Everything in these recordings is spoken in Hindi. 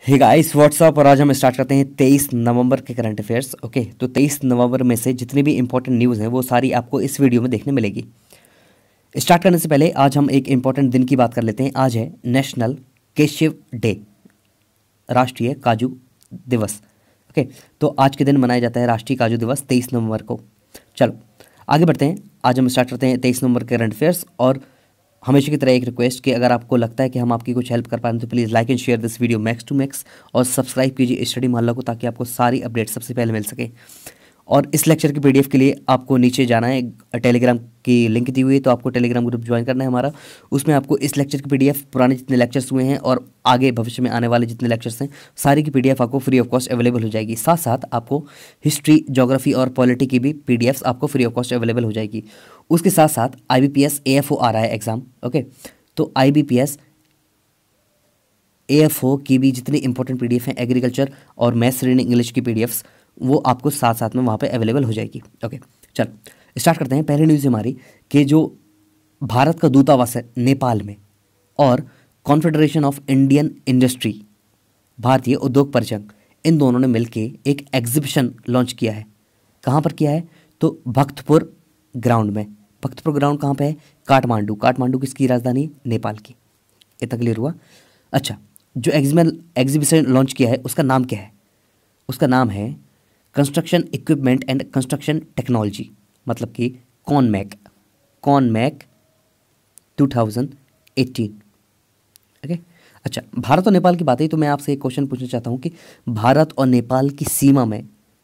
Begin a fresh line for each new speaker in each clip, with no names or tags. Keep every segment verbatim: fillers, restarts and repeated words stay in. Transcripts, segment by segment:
Hey guys what's up. और आज हम स्टार्ट करते हैं तेईस नवंबर के करंट अफेयर्स। ओके, तो तेईस नवंबर में से जितनी भी इंपॉर्टेंट न्यूज़ हैं वो सारी आपको इस वीडियो में देखने मिलेगी। स्टार्ट करने से पहले आज हम एक इंपॉर्टेंट दिन की बात कर लेते हैं। आज है नेशनल केशव डे, राष्ट्रीय काजू दिवस। ओके, तो आज के दिन मनाया जाता है राष्ट्रीय काजू दिवस तेईस नवंबर को। चलो आगे बढ़ते हैं। आज हम स्टार्ट करते हैं तेईस नवंबर के करंट अफेयर्स। और हमेशा की तरह एक रिक्वेस्ट कि अगर आपको लगता है कि हम आपकी कुछ हेल्प कर पाएँ तो please like and share this video max to max और सब्सक्राइब कीजिए स्टडी मोहल्ला को, ताकि आपको सारी अपडेट सबसे पहले मिल सके। और इस लेक्चर की पीडीएफ के लिए आपको नीचे जाना है, टेलीग्राम की लिंक दी हुई है, तो आपको टेलीग्राम ग्रुप ज्वाइन करना है हमारा। उसमें आपको इस लेक्चर की पीडीएफ, पुराने जितने लेक्चर्स हुए हैं और आगे भविष्य में आने वाले जितने लेक्चर्स हैं, सारी की पीडीएफ आपको फ्री ऑफ कॉस्ट अवेलेबल हो जाएगी। साथ साथ आपको हिस्ट्री, ज्योग्राफी और पॉलिटी की भी पीडीएफ्स आपको फ्री ऑफ कॉस्ट अवेलेबल हो जाएगी। उसके साथ साथ आईबीपीएस एएफओ आ रहा है एग्जाम। ओके, तो आईबीपीएस एएफओ की भी जितनी इंपॉर्टेंट पीडीएफ हैं, एग्रीकल्चर और मैथ्स, रीडिंग, इंग्लिश की पीडीएफ्स, वो आपको साथ साथ में वहाँ पे अवेलेबल हो जाएगी। ओके चल स्टार्ट करते हैं। पहली न्यूज़ हमारी कि जो भारत का दूतावास है नेपाल में और कॉन्फेडरेशन ऑफ इंडियन इंडस्ट्री, भारतीय उद्योग परिसंघ, इन दोनों ने मिलकर एक एग्जीबिशन लॉन्च किया है। कहाँ पर किया है? तो भक्तपुर ग्राउंड में। भक्तपुर ग्राउंड कहाँ पे है? काठमांडू। काठमांडू किसकी राजधानी? नेपाल की। इतना क्लियर हुआ? अच्छा, जो एग्जीबिशन एग्जीबिशन लॉन्च किया है उसका नाम क्या है? उसका नाम है construction equipment and construction technology, मतलब कि Conmac. Conmac two thousand eighteen. Okay, अच्छा, भारत और नेपाल की बात है तो मैं आपसे एक क्वेश्चन पूछना चाहता हूँ कि भारत और नेपाल की सीमा में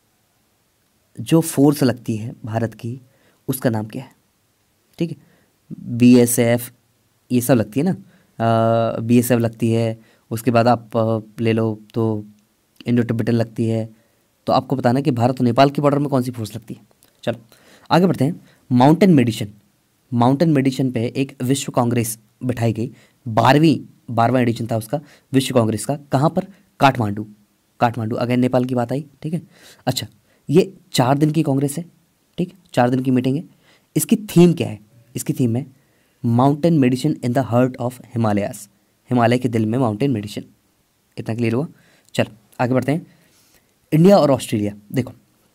जो फोर्स लगती है भारत की, उसका नाम क्या है? ठीक है, बीएसएफ ये सब लगती है ना, बीएसएफ लगती है। उसके बाद आप आ, ले लो तो इंडो टिबेटन लगती है। तो आपको बताना कि भारत और नेपाल के बॉर्डर में कौन सी फोर्स लगती है। चलो आगे बढ़ते हैं। माउंटेन मेडिसिन, माउंटेन मेडिसिन पे एक विश्व कांग्रेस बिठाई गई। बारहवीं बारहवां एडिशन था उसका विश्व कांग्रेस का। कहाँ पर? काठमांडू। काठमांडू, अगेन नेपाल की बात आई। ठीक है, अच्छा, ये चार दिन की कांग्रेस है। ठीक, चार दिन की मीटिंग है। इसकी थीम क्या है? इसकी थीम है mountain medicine in the heart of Himalayas, Himalaya के दिल में माउंटेन मेडिसिन। इतना क्लियर हुआ? चलो आगे बढ़ते हैं। इंडिया और ऑस्ट्रेलिया, देखो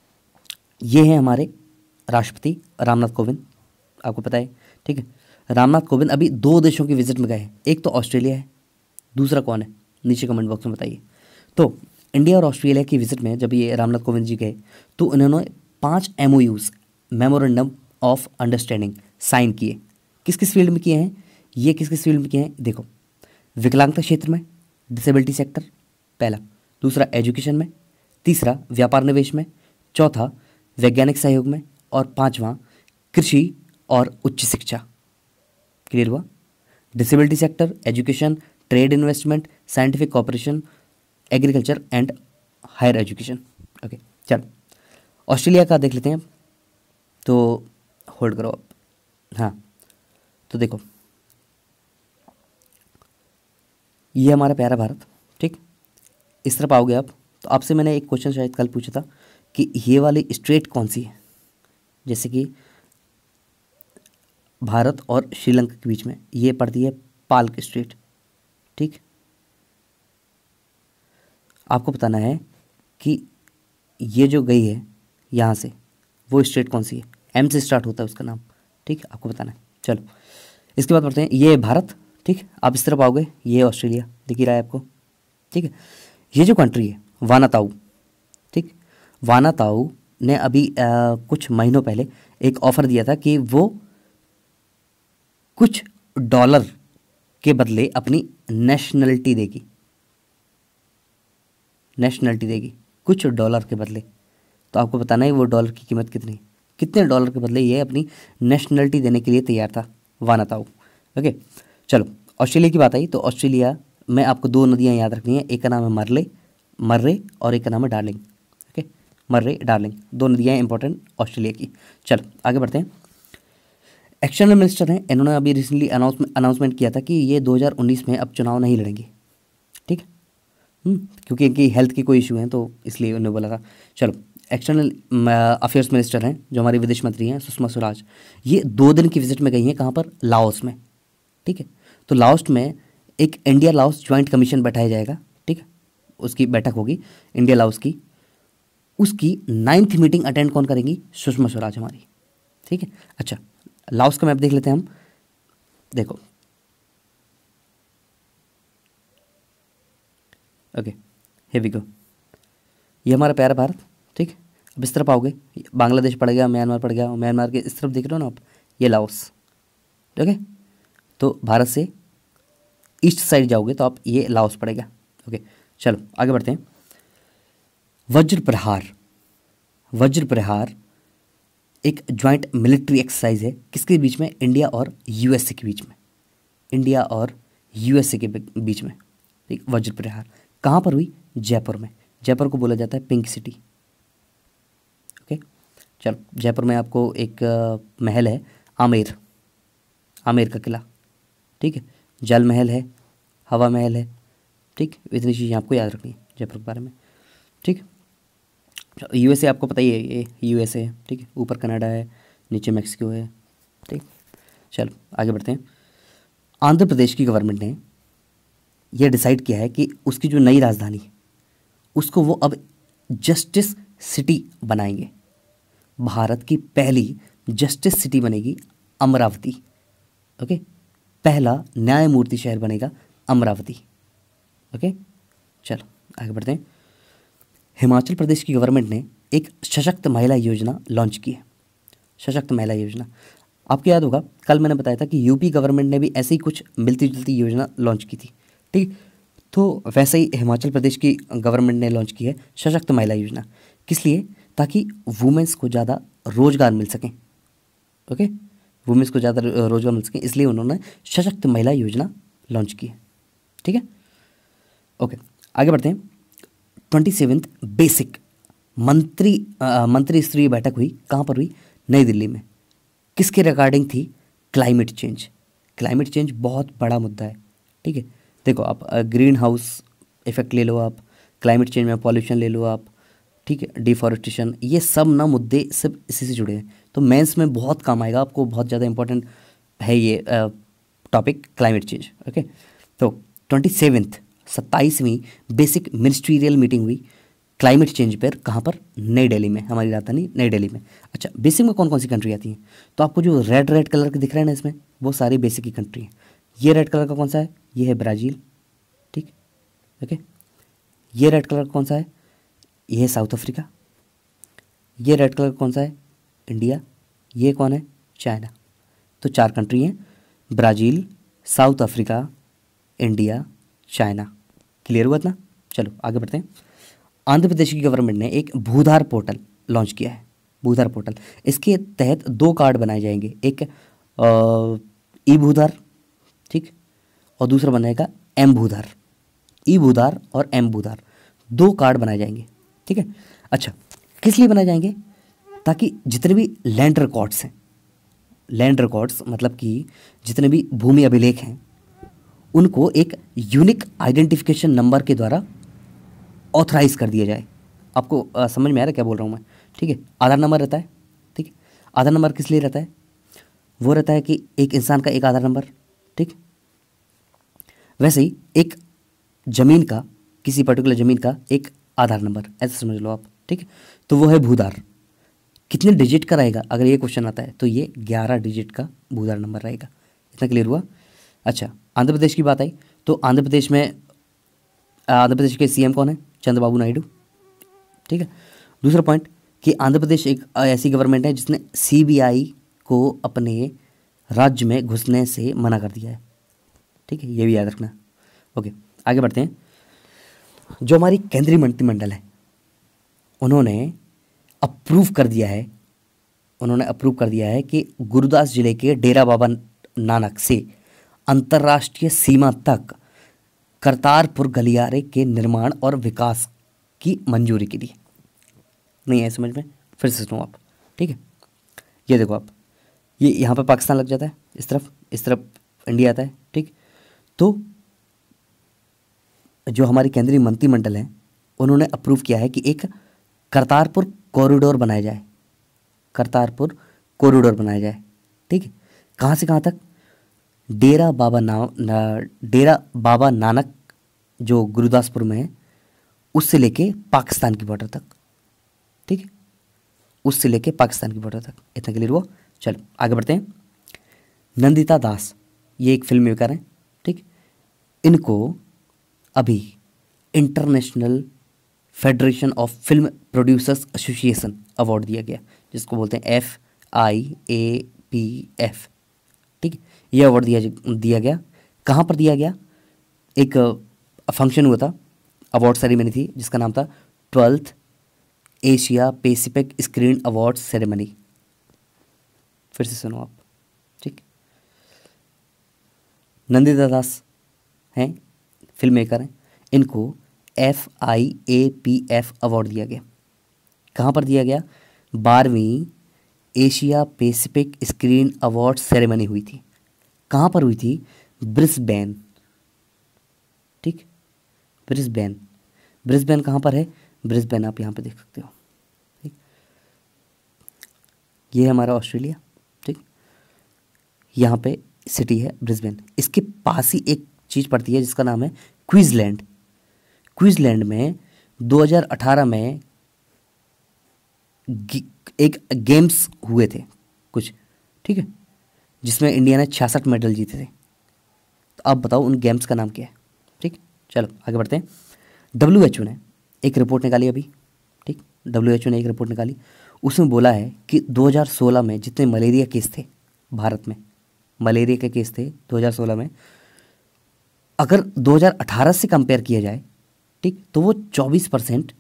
ये हैं हमारे राष्ट्रपति रामनाथ कोविंद, आपको पता है। ठीक है, रामनाथ कोविंद अभी दो देशों की विजिट में गए हैं। एक तो ऑस्ट्रेलिया है, दूसरा कौन है? नीचे कमेंट बॉक्स में बताइए। तो इंडिया और ऑस्ट्रेलिया की विजिट में जब ये रामनाथ कोविंद जी गए तो उन्होंने पांच MoUs, memorandum of understanding, sign किए। किस किस फील्ड में किए हैं ये? किस किस फील्ड में किए हैं? देखो, विकलांगता क्षेत्र में, डिसेबिलिटी सेक्टर पहला, दूसरा एजुकेशन में, तीसरा व्यापार निवेश में, चौथा वैज्ञानिक सहयोग में, और पांचवा कृषि और उच्च शिक्षा। क्लियर हुआ? Disability sector, education, trade investment, scientific cooperation, agriculture and higher education. Okay चलो ऑस्ट्रेलिया का देख लेते हैं। तो होल्ड करो आप। हाँ, तो देखो ये हमारा प्यारा भारत। ठीक, इस तरफ आओगे आप तो आपसे मैंने एक क्वेश्चन शायद कल पूछा था कि ये वाली स्ट्रेट कौन सी है, जैसे कि भारत और श्रीलंका के बीच में ये पड़ती है पाल्क स्ट्रेट। ठीक, आपको बताना है कि ये जो गई है यहाँ से, वो स्ट्रेट कौन सी है? एम से स्टार्ट होता है उसका नाम। ठीक, आपको बताना है। चलो इसके बाद पढ़ते हैं। ये भारत। ठीक, आप इस तरफ आओगे, ये ऑस्ट्रेलिया दिख ही रहा है आपको। ठीक है, ये जो कंट्री है वानाताऊ। ठीक, वानाताऊ ने अभी आ, कुछ महीनों पहले एक ऑफर दिया था कि वो कुछ डॉलर के बदले अपनी नेशनलिटी देगी। नेशनलिटी देगी कुछ डॉलर के बदले। तो आपको बताना है वो डॉलर की कीमत कितनी है, कितने डॉलर के बदले ये अपनी नेशनलिटी देने के लिए तैयार था वानाताऊ। ओके चलो ऑस्ट्रेलिया की बात आई तो ऑस्ट्रेलिया में आपको दो नदियां याद रखनी है। एक का नाम है मरले मर्रे और एक का नाम है डार्लिंग। ओके, मर्रे डार्लिंग, दो नदियां इंपॉर्टेंट ऑस्ट्रेलिया की। चलो आगे बढ़ते हैं। एक्सटर्नल मिनिस्टर हैं, इन्होंने अभी रिसेंटली अनाउंसमेंट अनाउंसमेंट किया था कि ये दो हज़ार उन्नीस में अब चुनाव नहीं लड़ेंगे। ठीक, क्योंकि इनकी हेल्थ की कोई इशू है तो इसलिए उन्होंने बोला था। चलो एक्सटर्नल अफेयर्स मिनिस्टर हैं जो हमारी विदेश मंत्री हैं सुषमा स्वराज, ये दो दिन की विजिट में गई हैं। कहाँ पर? लाओस में। ठीक है, तो लाओस में एक इंडिया लाओस ज्वाइंट कमीशन बैठाया जाएगा। ठीक है, उसकी बैठक होगी इंडिया लाओस की, उसकी नाइन्थ मीटिंग अटेंड कौन करेंगी? सुषमा स्वराज हमारी, ठीक है। अच्छा, लाओस का मैप देख लेते हैं हम। देखो, ओके, हियर वी गो। ये हमारा प्यारा भारत, ठीक। अब इस तरफ आओगे, बांग्लादेश पड़ गया, म्यांमार पड़ गया, म्यांमार के इस तरफ देख रहे हो ना आप, ये लाओस, ओके। तो भारत से ईस्ट साइड जाओगे तो आप ये लाओस पड़ेगा, ओके। चलो आगे बढ़ते हैं। वज्र प्रहार, वज्र प्रहार एक ज्वाइंट मिलिट्री एक्सरसाइज है, किसके बीच में? इंडिया और यूएसए के बीच में, इंडिया और यूएसए के बीच में, ठीक। वज्र प्रहार कहाँ पर हुई? जयपुर में। जयपुर को बोला जाता है पिंक सिटी, ओके। चलो, जयपुर में आपको एक आ, महल है आमेर, आमेर का किला, ठीक है। जल महल है, हवा महल है, ठीक। इतनी चीज़ें आपको याद रखनी है जयपुर के बारे में, ठीक। यूएसए आपको पता ही है, ये यूएसए है, ठीक है। ऊपर कनाडा है, नीचे मैक्सिको है, ठीक। चलो आगे बढ़ते हैं। आंध्र प्रदेश की गवर्नमेंट ने यह डिसाइड किया है कि उसकी जो नई राजधानी है उसको वो अब जस्टिस सिटी बनाएंगे। भारत की पहली जस्टिस सिटी बनेगी अमरावती, ओके। पहला न्यायमूर्ति शहर बनेगा अमरावती, ओके। चलो आगे बढ़ते हैं। हिमाचल प्रदेश की गवर्नमेंट ने एक सशक्त महिला योजना लॉन्च की है, सशक्त महिला योजना। आपको याद होगा कल मैंने बताया था कि यूपी गवर्नमेंट ने भी ऐसी ही कुछ मिलती जुलती योजना लॉन्च की थी, ठीक। तो वैसे ही हिमाचल प्रदेश की गवर्नमेंट ने लॉन्च की है सशक्त महिला योजना। किस लिए? ताकि वुमेंस को ज़्यादा रोजगार मिल सकें, ओके। वुमेंस को ज़्यादा रोजगार मिल सके, इसलिए उन्होंने सशक्त महिला योजना लॉन्च की है, ठीक है, ओके। आगे बढ़ते हैं। ट्वेंटी सेवेंथ बेसिक मंत्री आ, मंत्री स्तरीय बैठक हुई, कहाँ पर हुई? नई दिल्ली में। किसके रिगार्डिंग थी? Climate change. क्लाइमेट चेंज बहुत बड़ा मुद्दा है, ठीक है। देखो आप ग्रीन हाउस इफेक्ट ले लो, आप क्लाइमेट चेंज में पॉल्यूशन ले लो आप, ठीक है, डिफॉरेस्टेशन, ये सब ना मुद्दे सब इसी से जुड़े हैं। तो मेंस में बहुत काम आएगा आपको, बहुत ज़्यादा इंपॉर्टेंट है ये टॉपिक क्लाइमेट चेंज, ओके। तो ट्वेंटी सेवेंथ सत्ताईसवीं बेसिक मिनिस्ट्रियल मीटिंग हुई क्लाइमेट चेंज पर, कहाँ पर? नई दिल्ली में, हमारी राजधानी नई दिल्ली में। अच्छा, बेसिक में कौन कौन सी कंट्री आती हैं? तो आपको जो रेड रेड कलर के दिख रहा है ना इसमें, वो सारी बेसिक की कंट्री हैं। ये रेड कलर का कौन सा है? ये है ब्राज़ील, ठीक, ओके। ये रेड कलर का कौन सा है? ये है साउथ अफ्रीका। ये रेड कलर का कौन सा है? इंडिया। ये कौन है? चाइना। तो चार कंट्री हैं, Brazil, South Africa, India, China. Clear हुआ इतना? चलो आगे बढ़ते हैं। आंध्र प्रदेश की गवर्नमेंट ने एक भूधार पोर्टल लॉन्च किया है, भूधार पोर्टल। इसके तहत दो कार्ड बनाए जाएंगे, एक ई भूधार, ठीक, और दूसरा बनेगा एम भूधार। ई भूधार और एम भूधार दो कार्ड बनाए जाएंगे, ठीक है। अच्छा, किस लिए बनाए जाएंगे? ताकि जितने भी लैंड रिकॉर्ड्स हैं, लैंड रिकॉर्ड्स मतलब कि जितने भी भूमि अभिलेख हैं, उनको एक यूनिक आइडेंटिफिकेशन नंबर के द्वारा ऑथराइज कर दिया जाए। आपको आ, समझ में आ रहा है क्या बोल रहा हूँ मैं, ठीक है। आधार नंबर रहता है, ठीक है। आधार नंबर किस लिए रहता है? वो रहता है कि एक इंसान का एक आधार नंबर, ठीक। वैसे ही एक ज़मीन का, किसी पर्टिकुलर ज़मीन का एक आधार नंबर, ऐसे समझ लो आप, ठीक है। तो वो है भूधार। कितने डिजिट का रहेगा? अगर ये क्वेश्चन आता है तो ये ग्यारह डिजिट का भूधार नंबर रहेगा। इतना क्लियर हुआ? अच्छा, आंध्र प्रदेश की बात आई तो आंध्र प्रदेश में आंध्र प्रदेश के सीएम कौन है? चंद्रबाबू नायडू, ठीक है। दूसरा पॉइंट कि आंध्र प्रदेश एक ऐसी गवर्नमेंट है जिसने सीबीआई को अपने राज्य में घुसने से मना कर दिया है, ठीक है, ये भी याद रखना, ओके। आगे बढ़ते हैं। जो हमारी केंद्रीय मंत्रिमंडल है उन्होंने अप्रूव कर दिया है, उन्होंने अप्रूव कर दिया है कि गुरुदास जिले के डेरा बाबा नानक से अंतर्राष्ट्रीय सीमा तक करतारपुर गलियारे के निर्माण और विकास की मंजूरी के लिए। नहीं है समझ में? फिर से सुनो आप, ठीक है। ये देखो आप, ये यहाँ पे पाकिस्तान लग जाता है, इस तरफ इस तरफ इंडिया आता है, ठीक। तो जो हमारी केंद्रीय मंत्रिमंडल है उन्होंने अप्रूव किया है कि एक करतारपुर कॉरिडोर बनाया जाए, करतारपुर कॉरिडोर बनाया जाए, ठीक है। कहाँ से कहाँ तक? डेरा बाबा ना, ना डेरा बाबा नानक जो गुरुदासपुर में है उससे लेके पाकिस्तान की बॉर्डर तक, ठीक है, उससे लेके पाकिस्तान की बॉर्डर तक। इतना क्लियर हुआ। चलो आगे बढ़ते हैं। नंदिता दास, ये एक फिल्म मेकर हैं, ठीक। इनको अभी international federation of film producers association award दिया गया, जिसको बोलते हैं F I A P F, ठीक। ये अवार्ड दिया दिया गया। कहाँ पर दिया गया? एक फंक्शन हुआ था, अवार्ड सेरेमनी थी, जिसका नाम था twelfth Asia Pacific screen award ceremony. फिर से सुनो आप, ठीक। नंदिता दास हैं, फिल्म मेकर हैं, इनको F I A P F award दिया गया। कहाँ पर दिया गया? बारहवीं Asia Pacific screen award ceremony हुई थी। कहाँ पर हुई थी? ब्रिस्बेन, ठीक, ब्रिस्बेन। ब्रिस्बेन कहाँ पर है? ब्रिस्बेन आप यहाँ पे देख सकते हो, ठीक। ये है हमारा ऑस्ट्रेलिया, ठीक। यहाँ पे सिटी है ब्रिस्बेन। इसके पास ही एक चीज़ पड़ती है जिसका नाम है क्वींसलैंड। क्वींसलैंड में दो हज़ार अठारह में एक गेम्स हुए थे कुछ, ठीक है, जिसमें इंडिया ने छियासठ मेडल जीते थे। तो आप बताओ उन गेम्स का नाम क्या है, ठीक। चलो आगे बढ़ते हैं। डब्ल्यू एच ओ ने एक रिपोर्ट निकाली अभी, ठीक। डब्ल्यू एच ओ ने एक रिपोर्ट निकाली, उसमें बोला है कि दो हज़ार सोलह में जितने मलेरिया केस थे भारत में, मलेरिया के केस थे दो हज़ार सोलह में, अगर दो हज़ार अठारह से कंपेयर किया जाए, ठीक, तो वो चौबीस परसेंट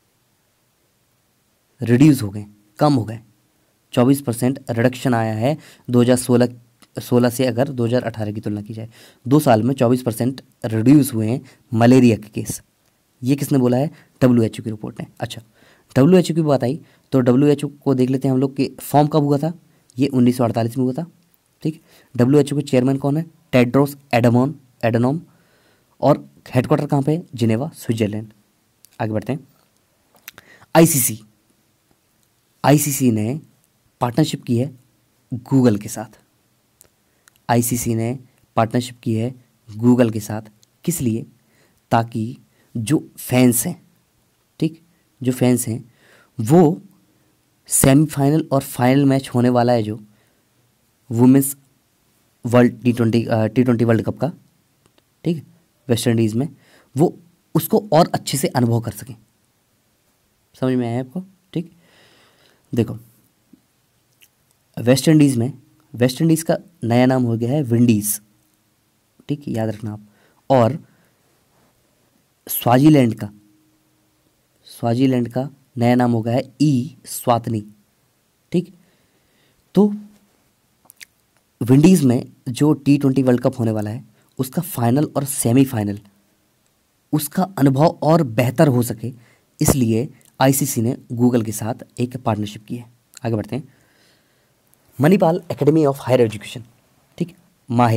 रिड्यूस हो गए, कम हो गए। चौबीस परसेंट रिडक्शन आया है दो हज़ार सोलह सोलह से अगर दो हज़ार अठारह की तुलना की जाए। दो साल में चौबीस परसेंट रिड्यूस हुए हैं मलेरिया के केस। ये किसने बोला है? डब्ल्यू एच ओ की रिपोर्ट ने। अच्छा, डब्ल्यू एच ओ की बात आई तो डब्ल्यू एच ओ को देख लेते हैं हम लोग कि फॉर्म कब हुआ था। ये उन्नीस सौ अड़तालीस में हुआ था, ठीक। डब्ल्यू एच ओ के चेयरमैन कौन है? Tedros Adhanom Adhanom. और हेडक्वार्टर कहाँ पे? Geneva, Switzerland. आगे बढ़ते हैं। आईसीसी आईसीसी ने पार्टनरशिप की है गूगल के साथ। आईसीसी ने पार्टनरशिप की है गूगल के साथ। किस लिए? ताकि जो फैंस हैं, ठीक, जो फैंस हैं वो सेमीफाइनल और फाइनल मैच होने वाला है जो women's world T twenty T twenty world cup का, ठीक, वेस्ट इंडीज़ में, वो उसको और अच्छे से अनुभव कर सकें। समझ में आया आपको? ठीक, देखो वेस्ट इंडीज़ में, वेस्ट इंडीज़ का नया नाम हो गया है विंडीज़, ठीक, याद रखना आप। और स्वाजीलैंड का स्वाजीलैंड का नया नाम हो गया है ई स्वातनी, ठीक। तो विंडीज़ में जो टी ट्वेंटी वर्ल्ड कप होने वाला है उसका फाइनल और सेमीफाइनल, उसका अनुभव और बेहतर हो सके, इसलिए आईसीसी ने गूगल के साथ एक पार्टनरशिप की है। आगे बढ़ते हैं। Manipal academy of higher education, ठीक, माहे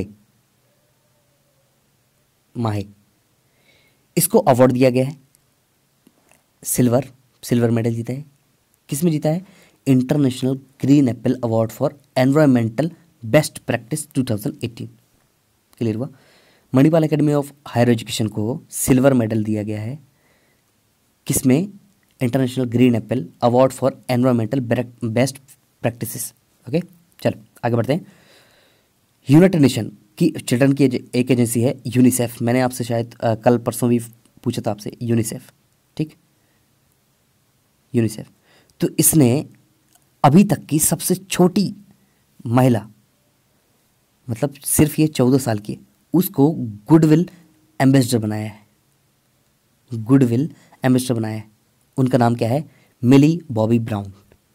माहे इसको अवार्ड दिया गया है, सिल्वर सिल्वर मेडल जीता है। किस में जीता है? International green apple award for environmental best practice दो हज़ार अठारह। क्लियर हुआ? Manipal academy of higher education को सिल्वर मेडल दिया गया है, किसमें? International green apple award for environmental best practices. Okay, चलो आगे बढ़ते हैं। यूनाइटेड नेशन की चिल्ड्रन की एक एजेंसी है यूनिसेफ। मैंने आपसे शायद आ, कल परसों भी पूछा था आपसे, यूनिसेफ, ठीक, यूनिसेफ। तो इसने अभी तक की सबसे छोटी महिला, मतलब सिर्फ ये चौदह साल की है, उसको गुडविल एम्बेसडर बनाया है, गुडविल एम्बेसडर बनाया है। उनका नाम क्या है? Millie Bobby Brown.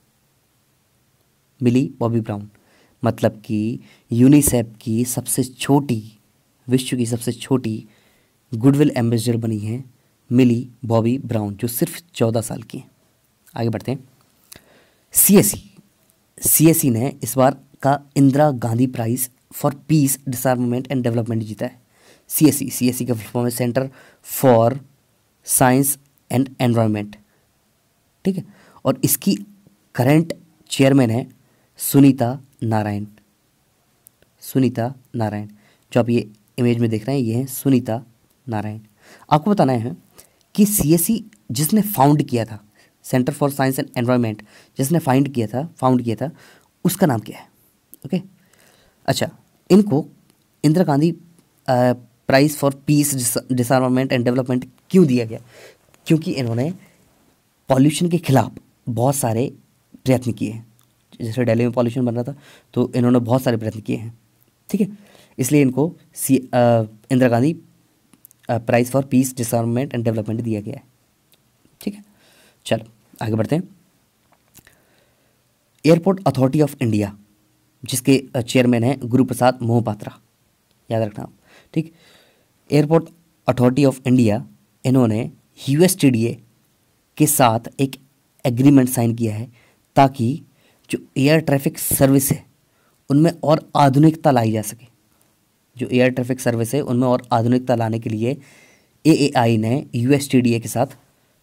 Millie Bobby Brown मतलब कि यूनिसेफ की सबसे छोटी, विश्व की सबसे छोटी गुडविल एम्बेसडर बनी है मिली बॉबी ब्राउन, जो सिर्फ चौदह साल की है। आगे बढ़ते हैं। सीएसई सीएसई ने इस बार का Indira Gandhi prize for peace, disarmament and development जीता है। सीएसई सीएसई का फुल फॉर्म है centre for science and environment, ठीक है। और इसकी करंट चेयरमैन है सुनीता नारायण। सुनीता नारायण, जो आप ये इमेज में देख रहे हैं, ये है सुनीता नारायण। आपको बताना है कि सीएसई जिसने फाउंड किया था, centre for science and environment जिसने फाइंड किया था फाउंड किया था उसका नाम क्या है? ओके अच्छा, इनको Indira Gandhi prize for peace, disarmament and development क्यों दिया गया? क्योंकि इन्होंने पॉल्यूशन के खिलाफ बहुत सारे प्रयत्न किए हैं। जैसे दिल्ली में पॉल्यूशन बन रहा था तो इन्होंने बहुत सारे प्रयत्न किए हैं, ठीक है, इसलिए इनको सी Indira Gandhi prize for peace, disarmament and development दिया गया है, ठीक है। चलो आगे बढ़ते हैं। एयरपोर्ट अथॉरिटी ऑफ इंडिया जिसके चेयरमैन हैं गुरु प्रसाद मोहपात्रा, याद रखना आप, ठीक। एयरपोर्ट अथॉरिटी ऑफ इंडिया इन्होंने यूएसटीडीए के साथ एक एग्रीमेंट साइन किया है ताकि जो एयर ट्रैफिक सर्विस है उनमें और आधुनिकता लाई जा सके। जो एयर ट्रैफिक सर्विस है उनमें और आधुनिकता लाने के लिए एएआई ने यूएसटीडीए के साथ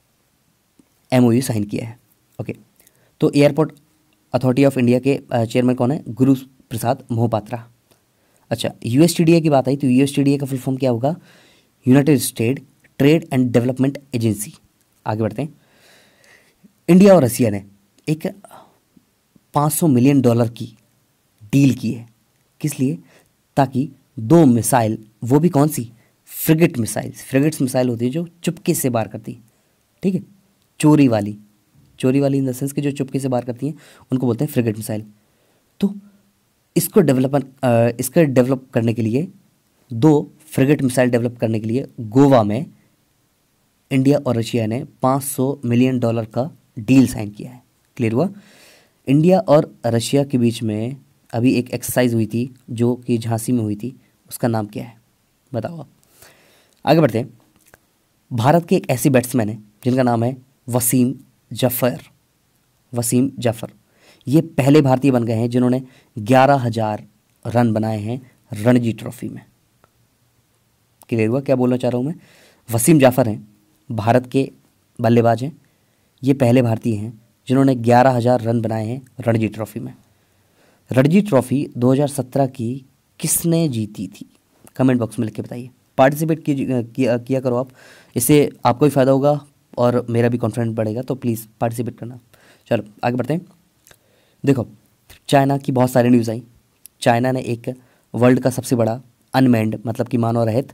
एमओयू साइन किया है। ओके, तो एयरपोर्ट अथॉरिटी ऑफ इंडिया के चेयरमैन कौन है? गुरु प्रसाद मोहपात्रा। अच्छा, यूएसटीडीए की बात आई तो यूएसटीडीए का फुल फॉर्म क्या होगा? United State trade and development agency. आगे बढ़ते हैं। इंडिया और रसिया ने एक पाँच सौ मिलियन डॉलर की डील की है, किस लिए? ताकि दो मिसाइल, वो भी कौन सी? Frigate missile. फ्रिगेट्स मिसाइल होती है जो चुपके से वार करती है, ठीक है, चोरी वाली, चोरी वाली इन द सेंस कि जो चुपके से वार करती हैं उनको बोलते हैं फ्रिगेट मिसाइल। तो इसको डेवलप इसका डेवलप करने के लिए, दो फ्रिगेट मिसाइल डेवलप करने के लिए गोवा में इंडिया और रशिया ने पाँच सौ मिलियन डॉलर का डील साइन किया है। क्लियर हुआ? इंडिया और रशिया के बीच में अभी एक एक्सरसाइज हुई थी जो कि झांसी में हुई थी, उसका नाम क्या है बताओ आप। आगे बढ़ते हैं। भारत के एक ऐसे बैट्समैन हैं जिनका नाम है वसीम जाफ़र। वसीम जाफ़र ये पहले भारतीय बन गए हैं जिन्होंने ग्यारह हज़ार रन बनाए हैं रणजी ट्रॉफी में। क्लियर हुआ क्या बोलना चाह रहा हूँ मैं? वसीम जाफ़र हैं, भारत के बल्लेबाज हैं, ये पहले भारतीय हैं जिन्होंने ग्यारह हज़ार रन बनाए हैं रणजी ट्रॉफी में। रणजी ट्रॉफी दो हज़ार सत्रह की किसने जीती थी? कमेंट बॉक्स में लिख के बताइए। पार्टिसिपेट किया, किया करो आप, इससे आपको भी फ़ायदा होगा और मेरा भी कॉन्फिडेंस बढ़ेगा, तो प्लीज़ पार्टिसिपेट करना। चलो आगे बढ़ते हैं। देखो, चाइना की बहुत सारी न्यूज़ आई। चाइना ने एक वर्ल्ड का सबसे बड़ा अनमैन्ड, मतलब कि मानव रहित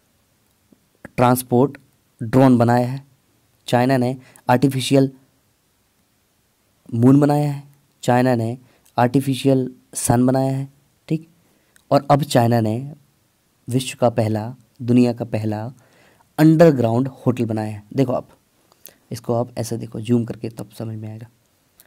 ट्रांसपोर्ट ड्रोन बनाया है। चाइना ने आर्टिफिशियल मून बनाया है। चाइना ने आर्टिफिशियल सन बनाया है, ठीक। और अब चाइना ने विश्व का पहला, दुनिया का पहला अंडरग्राउंड होटल बनाया है। देखो आप इसको, आप ऐसे देखो, जूम करके तब समझ में आएगा।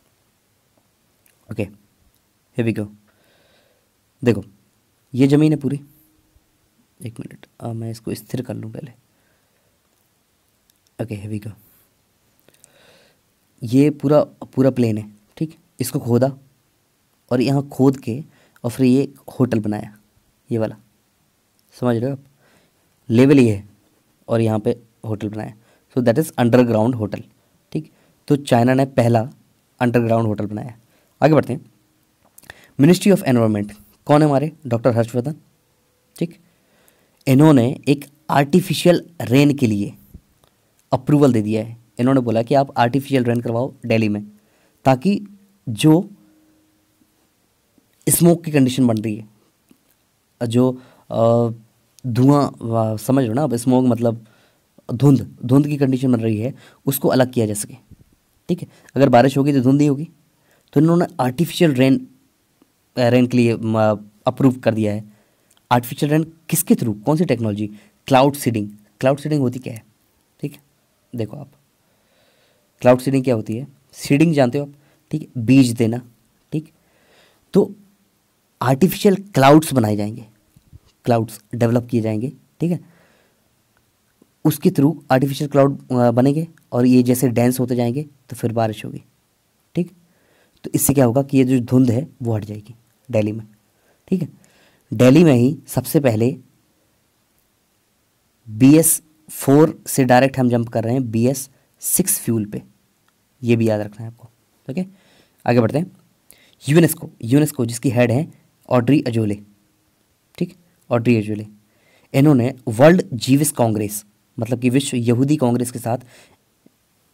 Okay, here we go. देखो ये ज़मीन है पूरी, एक मिनट आ, मैं इसको स्थिर कर लूँ पहले। Okay, here we go. ये पूरा पूरा प्लेन है, ठीक। इसको खोदा और यहाँ खोद के और फिर ये होटल बनाया, ये वाला, समझ रहे हो आप? लेवल ये है और यहाँ पे होटल बनाया, so that is underground hotel, ठीक। तो चाइना ने पहला अंडरग्राउंड होटल बनाया। आगे बढ़ते हैं। मिनिस्ट्री ऑफ एनवायरनमेंट कौन है हमारे? डॉक्टर हर्षवर्धन, ठीक। इन्होंने एक आर्टिफिशियल रेन के लिए अप्रूवल दे दिया है। इन्होंने बोला कि आप आर्टिफिशियल रेन करवाओ दिल्ली में, ताकि जो स्मोक की कंडीशन बन रही है, जो धुआं, समझ लो ना अब, स्मोक मतलब धुंध, धुंध की कंडीशन बन रही है, उसको अलग किया जा सके, ठीक है। अगर बारिश होगी तो धुंध ही होगी, तो इन्होंने आर्टिफिशियल रेन रेन के लिए अप्रूव कर दिया है। आर्टिफिशियल रेन किसके थ्रू? कौन सी technology? Cloud seeding. Cloud seeding होती क्या है? ठीक है, देखो आप, क्लाउड सीडिंग क्या होती है? सीडिंग जानते हो आप, ठीक है, बीज देना, ठीक। तो आर्टिफिशियल क्लाउड्स बनाए जाएंगे, क्लाउड्स डेवलप किए जाएंगे, ठीक है। उसके थ्रू आर्टिफिशियल क्लाउड बनेंगे और ये जैसे डेंस होते जाएंगे तो फिर बारिश होगी, ठीक। तो इससे क्या होगा कि ये जो धुंध है वो हट जाएगी दिल्ली में, ठीक है। दिल्ली में ही सबसे पहले बी एस फोर से डायरेक्ट हम जंप कर रहे हैं बी एस सिक्स फ्यूल पे, ये भी याद रखना है आपको, ओके। आगे बढ़ते हैं। यूनेस्को, यूनेस्को जिसकी हेड है ऑड्री अजोले, ठीक, ऑड्री अजोले, इन्होंने वर्ल्ड जीविस कांग्रेस, मतलब कि विश्व यहूदी कांग्रेस के साथ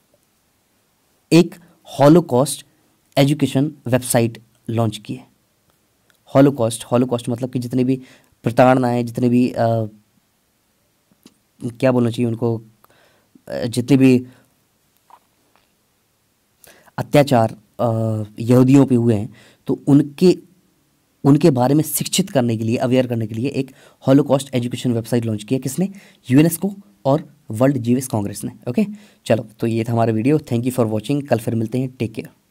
एक हॉलोकॉस्ट एजुकेशन वेबसाइट लॉन्च की है। हॉलोकॉस्ट हॉलोकॉस्ट मतलब कि जितने भी प्रताड़नाएं, जितने भी आ, क्या बोलना चाहिए उनको, जितने भी अत्याचार यहूदियों पे हुए हैं, तो उनके उनके बारे में शिक्षित करने के लिए, अवेयर करने के लिए एक हॉलोकॉस्ट एजुकेशन वेबसाइट लॉन्च किया। किसने? यूनेस्को और वर्ल्ड जीविस कांग्रेस ने। ओके, चलो, तो ये था हमारा video. Thank you for watching. कल फिर मिलते हैं। Take care.